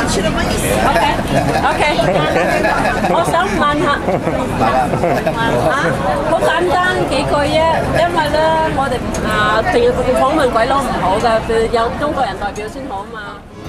知道乜意思 ？OK， 我想問下，好簡單幾句啫，因為咧我哋淨係訪問鬼佬唔好嘅，有中國人代表先好嘛。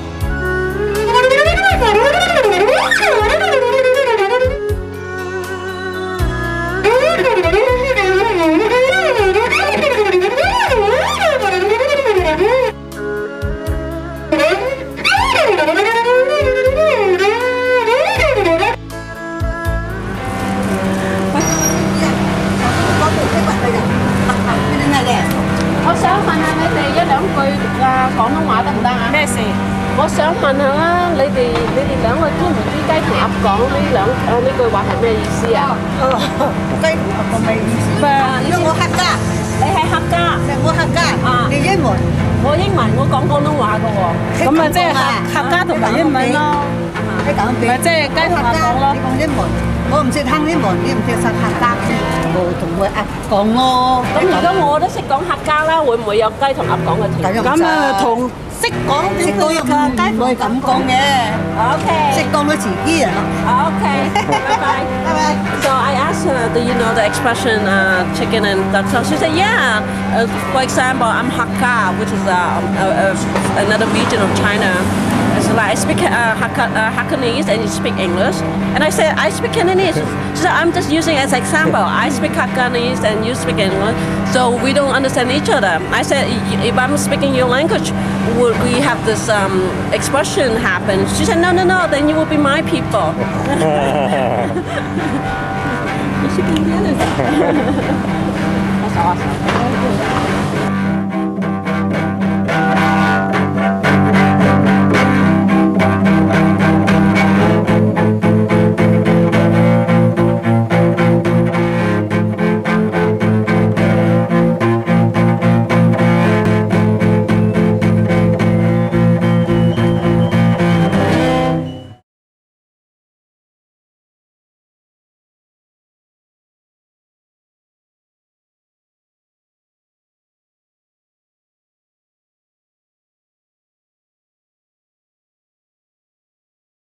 我想問下你哋一兩句廣東話得唔得啊？咩事？我想問下啦，你哋兩個知唔知雞同鴨講呢句話係咩意思啊？ 雞同鴨講咩意思？因為我客家， 你係客家， 我客家啊，你英文， 我英文，我講廣東話嘅喎。 咁咪即係客家同埋英文咯。 你講邊？ 咪即係雞同鴨講咯。 你講英文，我唔識聽英文，你唔識識客家嘅，我同佢講咯。 咁如果我都識講客家啦，會唔會有雞同鴨講嘅情況？ 咁啊，同識講點會㗎？雞唔會咁講嘅。 OK。 識講到自己人咯。 Okay. Bye bye. So I asked her, do you know the expression chicken and duck? So she said, yeah. For example, I'm Hakka, which is another region of China. So like I speak Hakkanese and you speak English. And I said, I speak Cantonese. She said, I'm just using as example. I speak Hakkanese and you speak English. So we don't understand each other. I said, if I'm speaking your language, would we have this expression happen? She said, no, then you will be my people. That's awesome.